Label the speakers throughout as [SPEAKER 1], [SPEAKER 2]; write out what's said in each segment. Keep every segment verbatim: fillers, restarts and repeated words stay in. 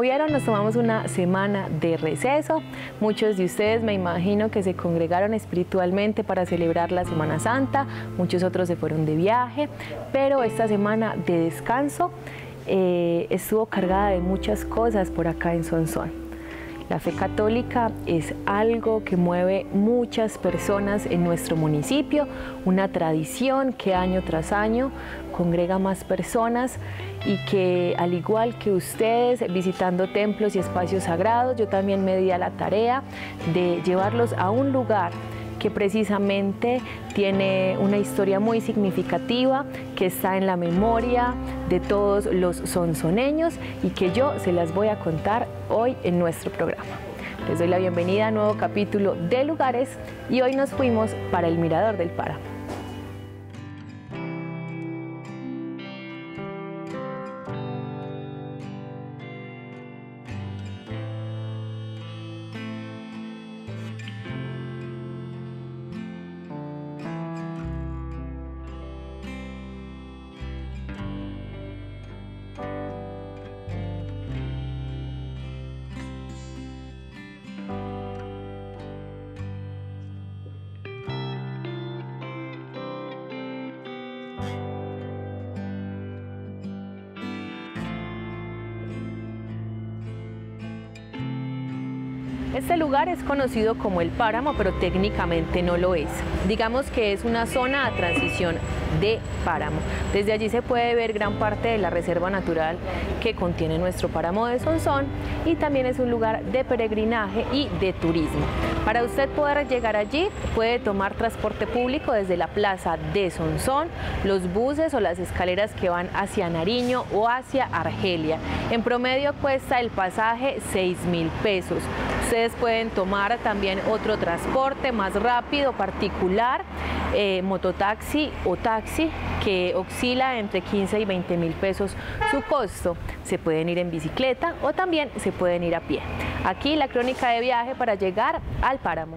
[SPEAKER 1] vieron, nos tomamos una semana de receso. Muchos de ustedes me imagino que se congregaron espiritualmente para celebrar la Semana Santa, muchos otros se fueron de viaje, pero esta semana de descanso eh, estuvo cargada de muchas cosas por acá en Sonsón. La fe católica es algo que mueve muchas personas en nuestro municipio, una tradición que año tras año congrega más personas y que, al igual que ustedes, visitando templos y espacios sagrados, yo también me di a la tarea de llevarlos a un lugar que precisamente tiene una historia muy significativa, que está en la memoria de todos los sonsoneños y que yo se las voy a contar hoy en nuestro programa. Les doy la bienvenida a un nuevo capítulo de Lugares y hoy nos fuimos para el Mirador del Páramo. Este lugar es conocido como el Páramo, pero técnicamente no lo es. Digamos que es una zona a transición de páramo. Desde allí se puede ver gran parte de la reserva natural que contiene nuestro páramo de Sonsón y también es un lugar de peregrinaje y de turismo. Para usted poder llegar allí puede tomar transporte público desde la plaza de Sonsón, los buses o las escaleras que van hacia Nariño o hacia Argelia. En promedio cuesta el pasaje seis mil pesos. Ustedes pueden tomar también otro transporte más rápido, particular, eh, mototaxi o taxi, que oscila entre quince y veinte mil pesos su costo. Se pueden ir en bicicleta o también se pueden ir a pie. Aquí la crónica de viaje para llegar al páramo.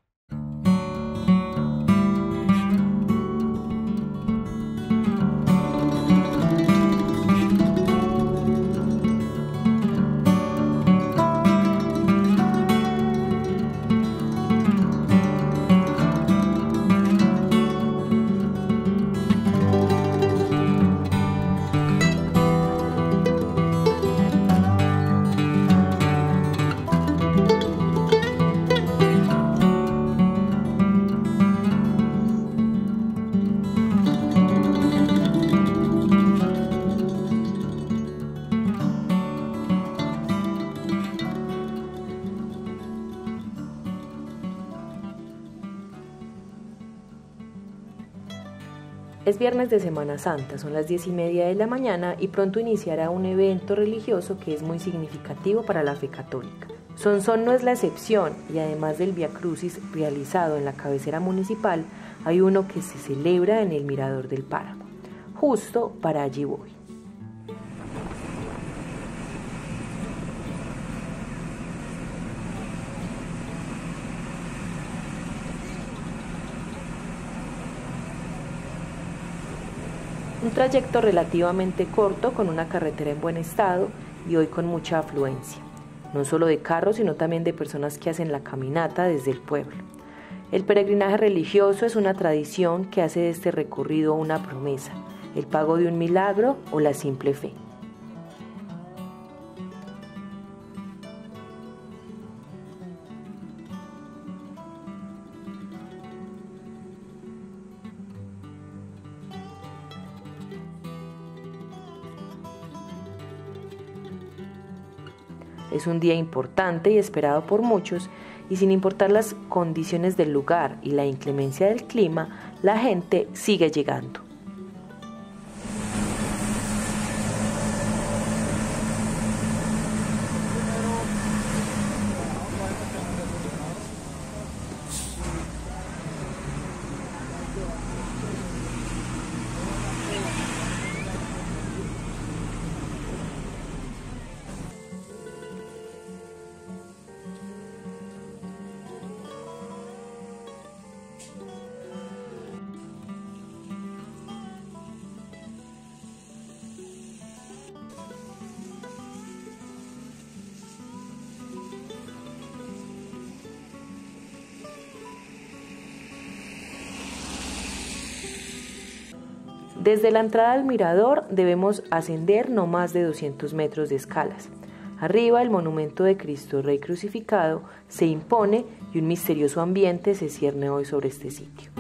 [SPEAKER 1] Es viernes de Semana Santa, son las diez y media de la mañana y pronto iniciará un evento religioso que es muy significativo para la fe católica. Sonsón no es la excepción y además del Vía Crucis realizado en la cabecera municipal, hay uno que se celebra en el Mirador del Páramo. Justo para allí voy. Un trayecto relativamente corto con una carretera en buen estado y hoy con mucha afluencia, no solo de carros sino también de personas que hacen la caminata desde el pueblo. El peregrinaje religioso es una tradición que hace de este recorrido una promesa, el pago de un milagro o la simple fe. Es un día importante y esperado por muchos, y sin importar las condiciones del lugar y la inclemencia del clima, la gente sigue llegando. Desde la entrada al mirador debemos ascender no más de doscientos metros de escalas. Arriba el monumento de Cristo Rey crucificado se impone y un misterioso ambiente se cierne hoy sobre este sitio.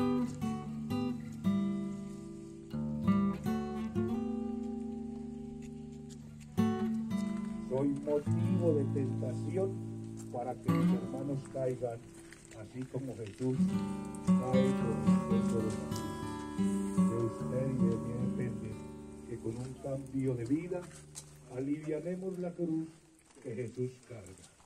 [SPEAKER 2] Soy motivo de tentación para que mis hermanos caigan, así como Jesús cae por respeto de la cruz. De usted y de mí depende que con un cambio de vida alivianemos la cruz que Jesús carga.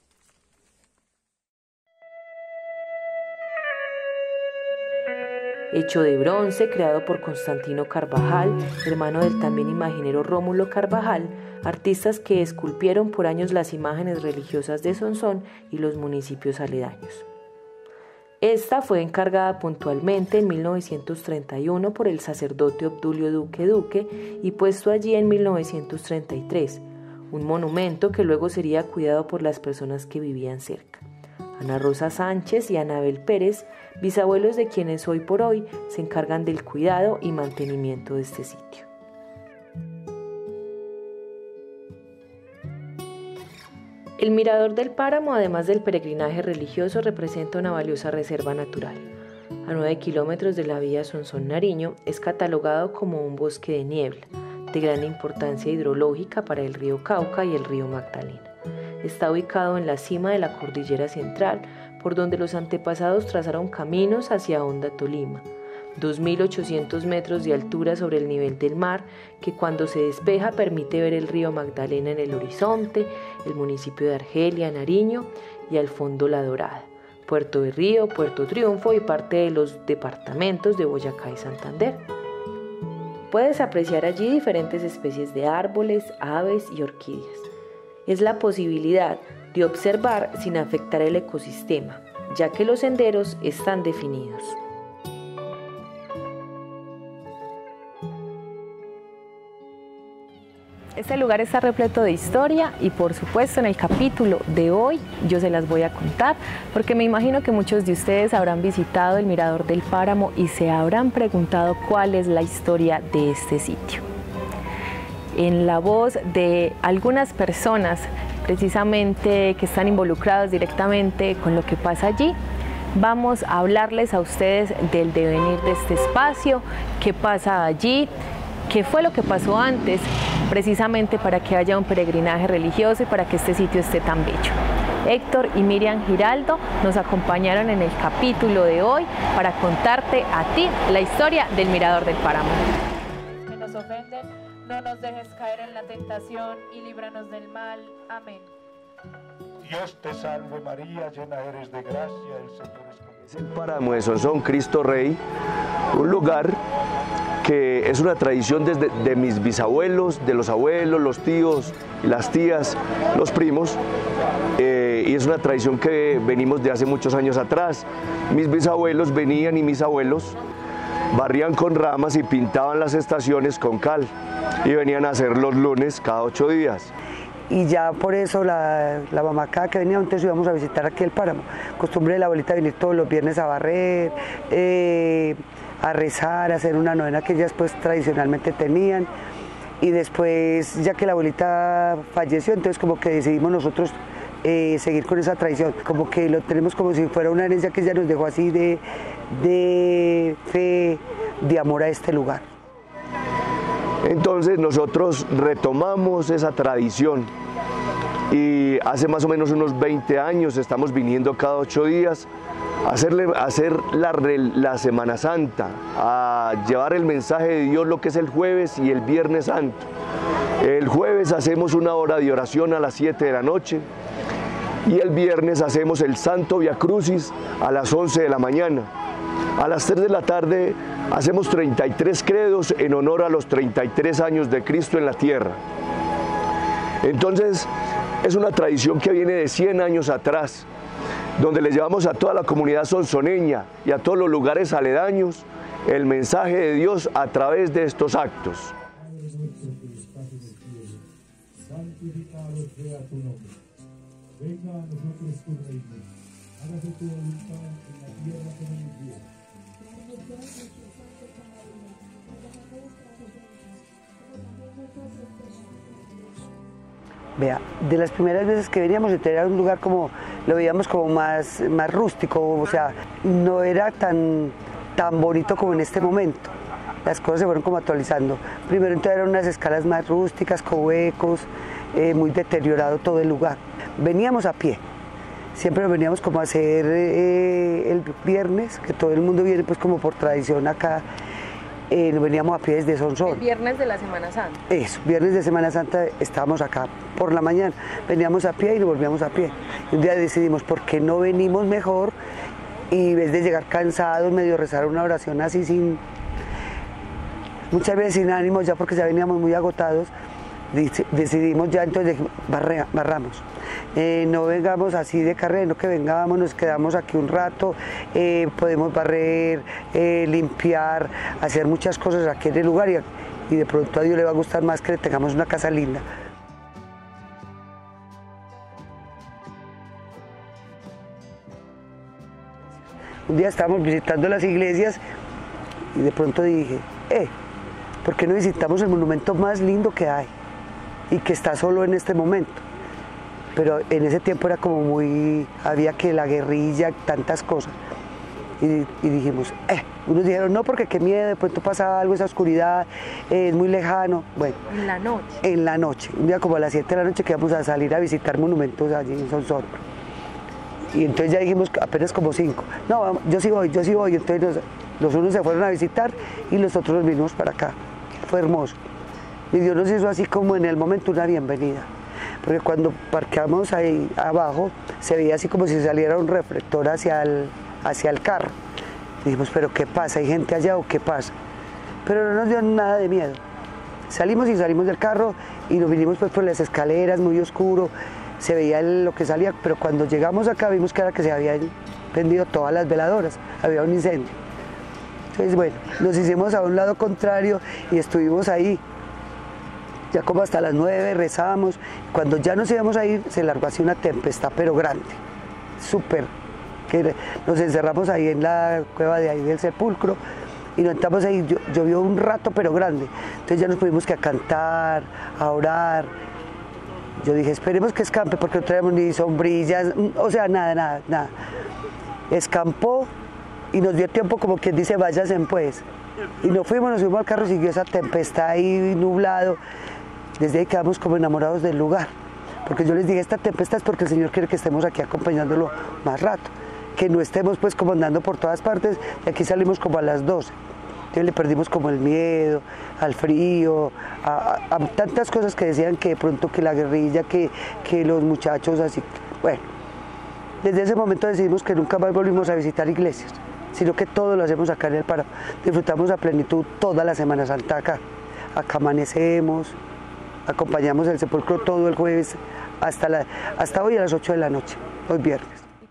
[SPEAKER 1] Hecho de bronce, creado por Constantino Carvajal, hermano del también imaginero Rómulo Carvajal, artistas que esculpieron por años las imágenes religiosas de Sonsón y los municipios aledaños. Esta fue encargada puntualmente en mil novecientos treinta y uno por el sacerdote Obdulio Duque Duque y puesto allí en mil novecientos treinta y tres, un monumento que luego sería cuidado por las personas que vivían cerca. Ana Rosa Sánchez y Anabel Pérez, bisabuelos de quienes hoy por hoy se encargan del cuidado y mantenimiento de este sitio. El Mirador del Páramo, además del peregrinaje religioso, representa una valiosa reserva natural. A nueve kilómetros de la vía Sonsón-Nariño, es catalogado como un bosque de niebla, de gran importancia hidrológica para el río Cauca y el río Magdalena. Está ubicado en la cima de la cordillera central, por donde los antepasados trazaron caminos hacia Honda, Tolima, dos mil ochocientos metros de altura sobre el nivel del mar, que cuando se despeja permite ver el río Magdalena en el horizonte, el municipio de Argelia, Nariño y al fondo La Dorada, Puerto de Río, Puerto Triunfo y parte de los departamentos de Boyacá y Santander. Puedes apreciar allí diferentes especies de árboles, aves y orquídeas. Es la posibilidad de observar sin afectar el ecosistema, ya que los senderos están definidos. Este lugar está repleto de historia y por supuesto en el capítulo de hoy yo se las voy a contar porque me imagino que muchos de ustedes habrán visitado el Mirador del Páramo y se habrán preguntado cuál es la historia de este sitio. En la voz de algunas personas precisamente que están involucradas directamente con lo que pasa allí, vamos a hablarles a ustedes del devenir de este espacio, qué pasa allí, qué fue lo que pasó antes, precisamente para que haya un peregrinaje religioso y para que este sitio esté tan bello. Héctor y Miriam Giraldo nos acompañaron en el capítulo de hoy para contarte a ti la historia del Mirador del Páramo.
[SPEAKER 3] Que nos ofenden, no nos dejes caer en la tentación y líbranos del mal. Amén.
[SPEAKER 2] Dios te salve María, llena eres de gracia, el Señor es contigo.
[SPEAKER 4] Es el Páramo de Sonsón, Cristo Rey, un lugar que es una tradición desde de mis bisabuelos, de los abuelos, los tíos, las tías, los primos, eh, y es una tradición que venimos de hace muchos años atrás. Mis bisabuelos venían y mis abuelos barrían con ramas y pintaban las estaciones con cal y venían a hacer los lunes cada ocho días.
[SPEAKER 5] Y ya por eso la, la mamá cada que venía antes íbamos a visitar aquí el páramo. Costumbre de la abuelita venir todos los viernes a barrer, eh, a rezar, a hacer una novena que ellas pues tradicionalmente tenían. Y después, ya que la abuelita falleció, entonces como que decidimos nosotros eh, seguir con esa tradición. Como que lo tenemos como si fuera una herencia que ella nos dejó así de, de fe, de amor a este lugar.
[SPEAKER 4] Entonces nosotros retomamos esa tradición y hace más o menos unos veinte años estamos viniendo cada ocho días a, hacerle, a hacer la, la Semana Santa, a llevar el mensaje de Dios lo que es el jueves y el viernes santo. El jueves hacemos una hora de oración a las siete de la noche y el viernes hacemos el Santo Via Crucis a las once de la mañana. A las tres de la tarde hacemos treinta y tres credos en honor a los treinta y tres años de Cristo en la tierra. Entonces, es una tradición que viene de cien años atrás, donde le llevamos a toda la comunidad sonsoneña y a todos los lugares aledaños el mensaje de Dios a través de estos actos.
[SPEAKER 2] Santificado sea tu nombre. Venga a nosotros tu reino. Hágase tu voluntad en la tierra como en el cielo.
[SPEAKER 5] Vea, de las primeras veces que veníamos, era un lugar como, lo veíamos como más, más rústico, o sea, no era tan, tan bonito como en este momento. Las cosas se fueron como actualizando. Primero entonces eran unas escalas más rústicas, con huecos, eh, muy deteriorado todo el lugar. Veníamos a pie, siempre veníamos como a hacer eh, el viernes, que todo el mundo viene pues como por tradición acá. Eh, nos veníamos a pie desde Sonsón.
[SPEAKER 1] El viernes de la Semana Santa.
[SPEAKER 5] Eso, viernes de Semana Santa estábamos acá por la mañana, veníamos a pie y nos volvíamos a pie. Y un día decidimos, ¿por qué no venimos mejor? Y en vez de llegar cansados, medio rezar una oración así sin, muchas veces sin ánimo, ya porque ya veníamos muy agotados, decidimos ya entonces, barre, barramos. Eh, no vengamos así de carrera, no que vengamos, nos quedamos aquí un rato, eh, podemos barrer, eh, limpiar, hacer muchas cosas aquí en el lugar y, y de pronto a Dios le va a gustar más que tengamos una casa linda. Un día estábamos visitando las iglesias y de pronto dije, eh, ¿por qué no visitamos el monumento más lindo que hay y que está solo en este momento? Pero en ese tiempo era como muy, había que la guerrilla, tantas cosas. Y, y dijimos, eh, unos dijeron, no, porque qué miedo, de pronto pasa algo, esa oscuridad, eh, es muy lejano. Bueno.
[SPEAKER 1] En la noche.
[SPEAKER 5] En la noche, un día como a las siete de la noche que íbamos a salir a visitar monumentos allí en Sonsón. Y entonces ya dijimos apenas como cinco. No, yo sí voy, yo sí voy. Entonces nos, los unos se fueron a visitar y los otros nos vinimos para acá. Fue hermoso. Y Dios nos hizo así como en el momento una bienvenida. Porque cuando parqueamos ahí abajo, se veía así como si saliera un reflector hacia el, hacia el carro. Y dijimos, ¿pero qué pasa? ¿Hay gente allá o qué pasa? Pero no nos dio nada de miedo. Salimos y salimos del carro y nos vinimos pues por las escaleras, muy oscuro. Se veía lo que salía, pero cuando llegamos acá vimos que era que se habían prendido todas las veladoras, había un incendio. Entonces, bueno, nos hicimos a un lado contrario y estuvimos ahí. Ya como hasta las nueve rezamos, cuando ya nos íbamos a ir se largó así una tempestad pero grande, súper, que nos encerramos ahí en la cueva de ahí del sepulcro y nos estamos ahí, llovió un rato pero grande, entonces ya nos pudimos que a cantar, a orar. Yo dije, esperemos que escampe porque no traemos ni sombrillas, o sea, nada, nada, nada. Escampó y nos dio tiempo como quien dice, váyanse pues. Y nos fuimos, nos fuimos al carro, siguió esa tempestad ahí nublado. Desde ahí quedamos como enamorados del lugar, porque yo les dije, esta tempestad es porque el Señor quiere que estemos aquí acompañándolo más rato, que no estemos pues como andando por todas partes, y aquí salimos como a las doce, entonces le perdimos como el miedo, al frío, a, a, a tantas cosas que decían que de pronto que la guerrilla, que, que los muchachos así, bueno, desde ese momento decidimos que nunca más volvimos a visitar iglesias, sino que todo lo hacemos acá en el páramo, disfrutamos a plenitud toda la Semana Santa acá, acá amanecemos, acompañamos el sepulcro todo el jueves hasta, la, hasta hoy a las ocho de la noche, hoy viernes.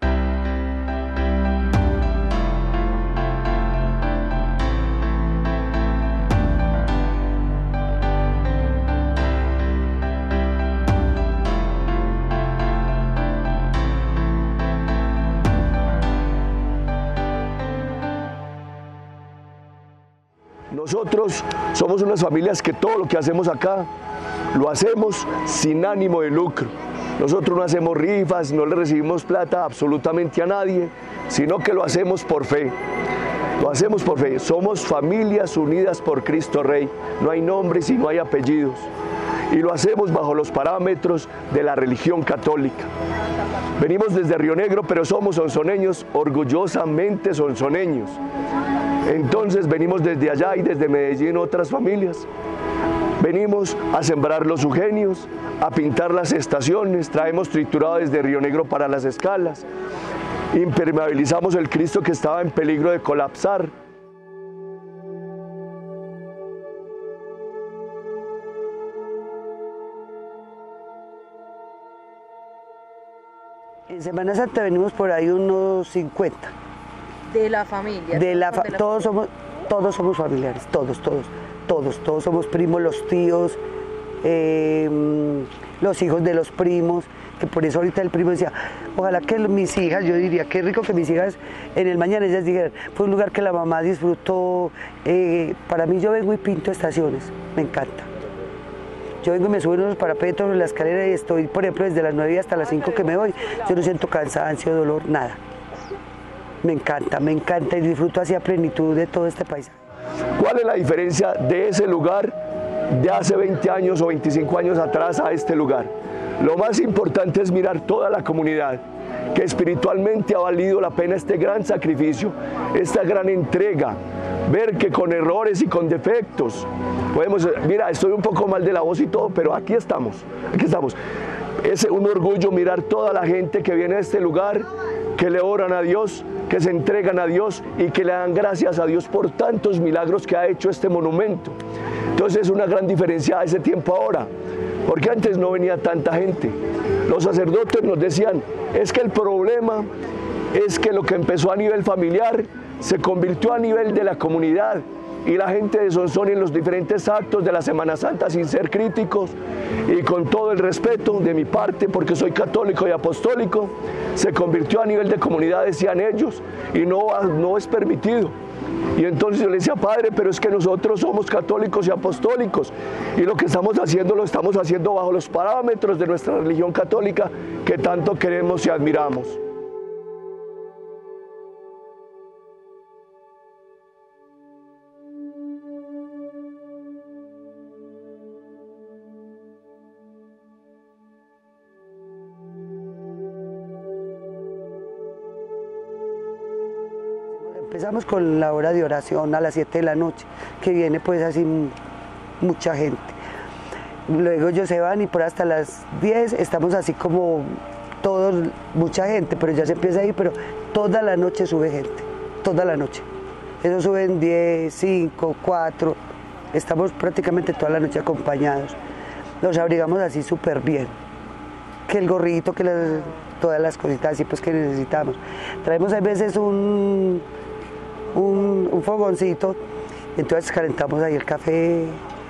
[SPEAKER 4] Nosotros somos unas familias que todo lo que hacemos acá lo hacemos sin ánimo de lucro. Nosotros no hacemos rifas, no le recibimos plata absolutamente a nadie, sino que lo hacemos por fe. Lo hacemos por fe. Somos familias unidas por Cristo Rey. No hay nombres y no hay apellidos. Y lo hacemos bajo los parámetros de la religión católica. Venimos desde Río Negro, pero somos sonsoneños, orgullosamente sonsoneños. Entonces venimos desde allá y desde Medellín otras familias. Venimos a sembrar los eugenios, a pintar las estaciones, traemos triturado desde Río Negro para las escalas, impermeabilizamos el Cristo que estaba en peligro de colapsar.
[SPEAKER 5] En Semana Santa venimos por ahí unos cincuenta.
[SPEAKER 1] De la familia.
[SPEAKER 5] De la fa
[SPEAKER 1] de la
[SPEAKER 5] todos,
[SPEAKER 1] familia.
[SPEAKER 5] somos, todos somos familiares, todos, todos, todos, todos somos primos, los tíos, eh, los hijos de los primos, que por eso ahorita el primo decía, ojalá que mis hijas, yo diría, qué rico que mis hijas en el mañana ellas dijeran, fue un lugar que la mamá disfrutó, eh, para mí yo vengo y pinto estaciones, me encanta. Yo vengo y me subo en unos parapetos en la escalera y estoy, por ejemplo, desde las nueve hasta las cinco que me voy, yo no siento cansancio, dolor, nada. Me encanta, me encanta y disfruto así a plenitud de todo este paisaje.
[SPEAKER 4] ¿Cuál es la diferencia de ese lugar de hace veinte años o veinticinco años atrás a este lugar? Lo más importante es mirar toda la comunidad, que espiritualmente ha valido la pena este gran sacrificio, esta gran entrega, ver que con errores y con defectos, podemos, mira, estoy un poco mal de la voz y todo, pero aquí estamos, aquí estamos. Es un orgullo mirar toda la gente que viene a este lugar, que le oran a Dios, que se entregan a Dios y que le dan gracias a Dios por tantos milagros que ha hecho este monumento. Entonces es una gran diferencia a ese tiempo ahora, porque antes no venía tanta gente. Los sacerdotes nos decían, es que el problema es que lo que empezó a nivel familiar se convirtió a nivel de la comunidad, y la gente de Sonsón en los diferentes actos de la Semana Santa, sin ser críticos y con todo el respeto de mi parte, porque soy católico y apostólico, se convirtió a nivel de comunidad, decían ellos, y no, no es permitido. Y entonces yo le decía, padre, pero es que nosotros somos católicos y apostólicos, y lo que estamos haciendo lo estamos haciendo bajo los parámetros de nuestra religión católica que tanto queremos y admiramos.
[SPEAKER 5] Empezamos con la hora de oración a las siete de la noche, que viene pues así mucha gente. Luego ellos se van y por hasta las diez estamos así como todos, mucha gente, pero ya se empieza a ir, pero toda la noche sube gente, toda la noche. Ellos suben diez, cinco, cuatro, estamos prácticamente toda la noche acompañados. Nos abrigamos así súper bien, que el gorrito, que las, todas las cositas así pues que necesitamos. Traemos a veces un... Un, un fogoncito, entonces calentamos ahí el café,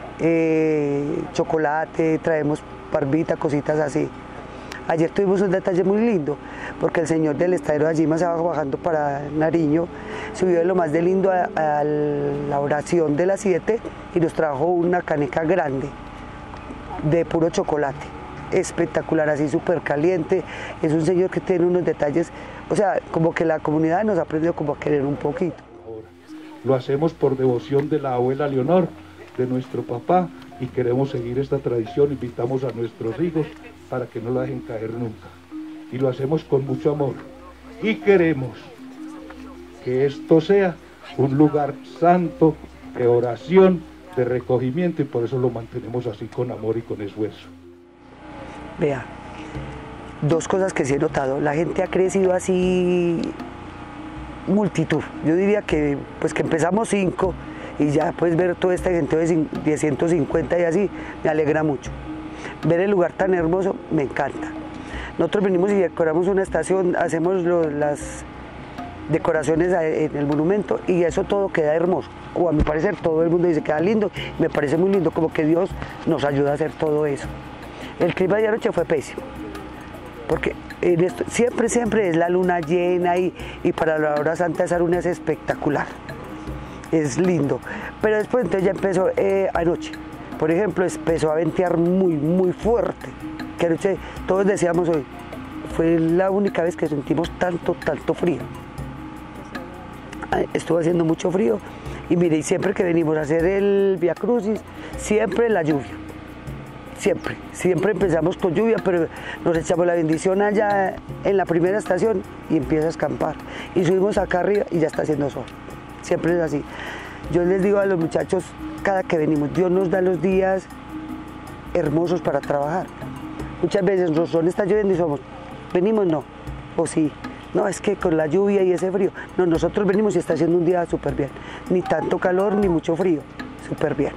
[SPEAKER 5] eh, chocolate, traemos barbita, cositas así. Ayer tuvimos un detalle muy lindo, porque el señor del estadero de Allima se va bajando para Nariño, subió de lo más de lindo a, a la oración de las siete y nos trajo una caneca grande de puro chocolate, espectacular, así súper caliente. Es un señor que tiene unos detalles, o sea, como que la comunidad nos ha aprendido como a querer un poquito.
[SPEAKER 2] Lo hacemos por devoción de la abuela Leonor, de nuestro papá, y queremos seguir esta tradición. Invitamos a nuestros hijos para que no la dejen caer nunca. Y lo hacemos con mucho amor. Y queremos que esto sea un lugar santo, de oración, de recogimiento, y por eso lo mantenemos así con amor y con esfuerzo.
[SPEAKER 5] Vea, dos cosas que sí he notado. La gente ha crecido así, multitud. Yo diría que pues que empezamos cinco y ya puedes ver toda esta gente de ciento cincuenta y así, me alegra mucho. Ver el lugar tan hermoso, me encanta. Nosotros venimos y decoramos una estación, hacemos lo, las decoraciones en el monumento y eso todo queda hermoso. O a mi parecer todo el mundo dice que queda lindo, me parece muy lindo, como que Dios nos ayuda a hacer todo eso. El clima de anoche fue pésimo, porque en esto, siempre, siempre es la luna llena y, y para la hora santa esa luna es espectacular, es lindo. Pero después entonces ya empezó eh, anoche, por ejemplo, empezó a ventear muy, muy fuerte, que anoche todos decíamos hoy, fue la única vez que sentimos tanto, tanto frío. Estuvo haciendo mucho frío y mire, y siempre que venimos a hacer el Via Crucis, siempre la lluvia. Siempre, siempre empezamos con lluvia, pero nos echamos la bendición allá en la primera estación y empieza a escampar. Y subimos acá arriba y ya está haciendo sol. Siempre es así. Yo les digo a los muchachos, cada que venimos, Dios nos da los días hermosos para trabajar. Muchas veces Rosón está lloviendo y somos, venimos no, o sí. No, es que con la lluvia y ese frío. No, nosotros venimos y está haciendo un día súper bien. Ni tanto calor ni mucho frío, súper bien.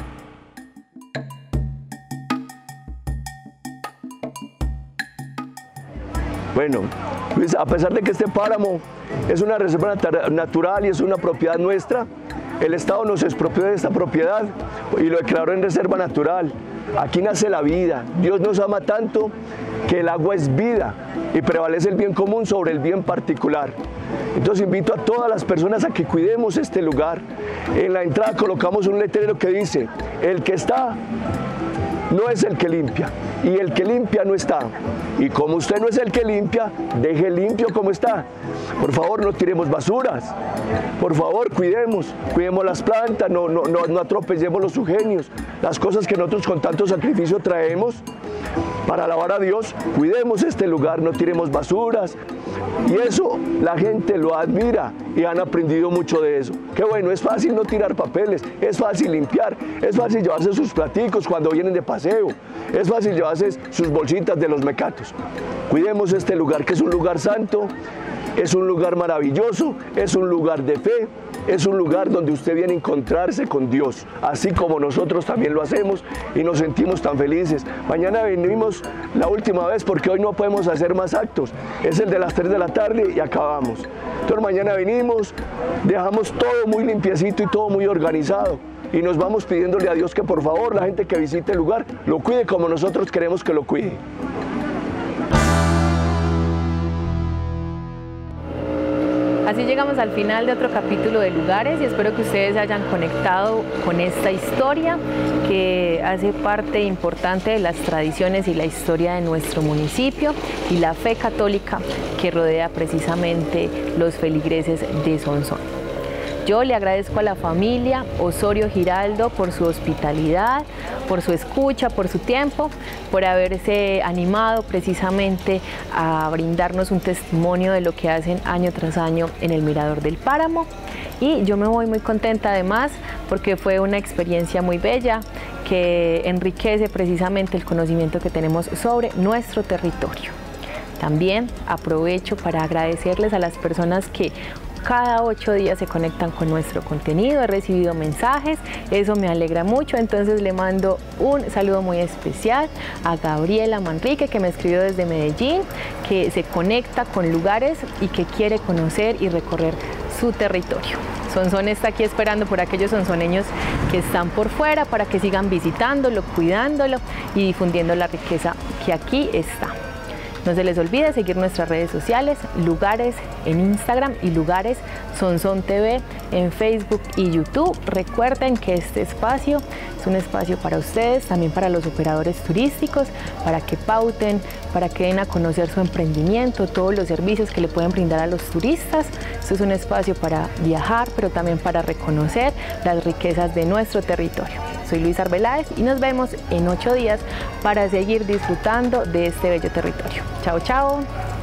[SPEAKER 4] Bueno, Luis, a pesar de que este páramo es una reserva natural y es una propiedad nuestra, el Estado nos expropió de esta propiedad y lo declaró en reserva natural. Aquí nace la vida. Dios nos ama tanto que el agua es vida y prevalece el bien común sobre el bien particular. Entonces invito a todas las personas a que cuidemos este lugar. En la entrada colocamos un letrero que dice, el que está no es el que limpia, y el que limpia no está. Y como usted no es el que limpia, deje limpio como está. Por favor, no tiremos basuras. Por favor, cuidemos, cuidemos las plantas, no, no, no, no atropellemos los eugenios, las cosas que nosotros con tanto sacrificio traemos para alabar a Dios. Cuidemos este lugar, no tiremos basuras. Y eso la gente lo admira y han aprendido mucho de eso. Qué bueno, es fácil no tirar papeles, es fácil limpiar, es fácil llevarse sus platicos cuando vienen de paseo, es fácil llevarse sus bolsitas de los mecatos. Cuidemos este lugar, que es un lugar santo, es un lugar maravilloso, es un lugar de fe, es un lugar donde usted viene a encontrarse con Dios, así como nosotros también lo hacemos y nos sentimos tan felices. Mañana venimos la última vez porque hoy no podemos hacer más actos, es el de las tres de la tarde y acabamos. Entonces mañana venimos, dejamos todo muy limpiecito y todo muy organizado y nos vamos pidiéndole a Dios que por favor la gente que visite el lugar lo cuide como nosotros queremos que lo cuide.
[SPEAKER 1] Así llegamos al final de otro capítulo de Lugares y espero que ustedes hayan conectado con esta historia que hace parte importante de las tradiciones y la historia de nuestro municipio y la fe católica que rodea precisamente los feligreses de Sonsón. Yo le agradezco a la familia Osorio Giraldo por su hospitalidad, por su escucha, por su tiempo, por haberse animado precisamente a brindarnos un testimonio de lo que hacen año tras año en el Mirador del Páramo. Y yo me voy muy contenta además porque fue una experiencia muy bella que enriquece precisamente el conocimiento que tenemos sobre nuestro territorio. También aprovecho para agradecerles a las personas que cada ocho días se conectan con nuestro contenido. He recibido mensajes, eso me alegra mucho, entonces le mando un saludo muy especial a Gabriela Manrique, que me escribió desde Medellín, que se conecta con Lugares y que quiere conocer y recorrer su territorio. Sonsón está aquí esperando por aquellos sonsoneños que están por fuera para que sigan visitándolo, cuidándolo y difundiendo la riqueza que aquí está. No se les olvide seguir nuestras redes sociales, Lugares en Instagram y Lugares Sonsón T V en Facebook y YouTube. Recuerden que este espacio es un espacio para ustedes, también para los operadores turísticos, para que pauten, para que den a conocer su emprendimiento, todos los servicios que le pueden brindar a los turistas. Esto es un espacio para viajar, pero también para reconocer las riquezas de nuestro territorio. Soy Luisa Arbeláez y nos vemos en ocho días para seguir disfrutando de este bello territorio. Chao, chao.